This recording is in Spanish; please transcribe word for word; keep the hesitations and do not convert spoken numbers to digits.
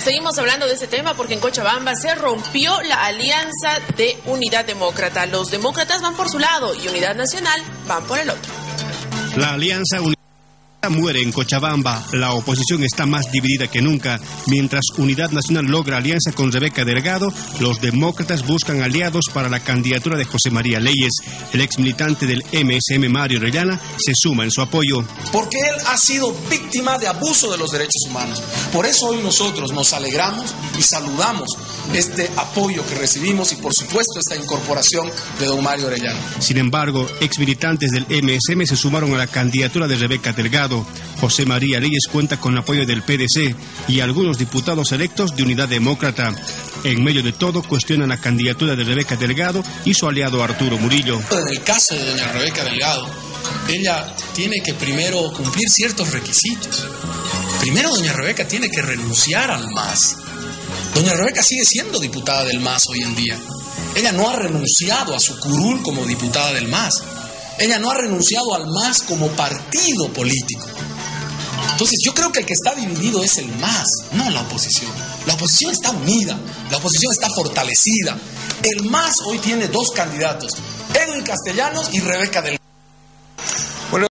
Seguimos hablando de ese tema porque en Cochabamba se rompió la alianza de Unidad Demócrata. Los demócratas van por su lado y Unidad Nacional van por el otro. La alianza Unidad muere en Cochabamba. La oposición está más dividida que nunca. Mientras Unidad Nacional logra alianza con Rebeca Delgado, los demócratas buscan aliados para la candidatura de José María Leyes. El ex militante del M S M, Mario Orellana, se suma en su apoyo. Porque él ha sido víctima de abuso de los derechos humanos. Por eso hoy nosotros nos alegramos y saludamos este apoyo que recibimos y por supuesto esta incorporación de don Mario Orellana. Sin embargo, ex militantes del M S M se sumaron a la candidatura de Rebeca Delgado. José María Leyes cuenta con apoyo del P D C y algunos diputados electos de Unidad Demócrata. En medio de todo, cuestionan la candidatura de Rebeca Delgado y su aliado Arturo Murillo. En el caso de doña Rebeca Delgado, ella tiene que primero cumplir ciertos requisitos. Primero, doña Rebeca tiene que renunciar al M A S. Doña Rebeca sigue siendo diputada del M A S hoy en día. Ella no ha renunciado a su curul como diputada del M A S. Ella no ha renunciado al M A S como partido político. Entonces yo creo que el que está dividido es el M A S, no la oposición. La oposición está unida, la oposición está fortalecida. El M A S hoy tiene dos candidatos, Edwin Castellanos y Rebeca Delgado.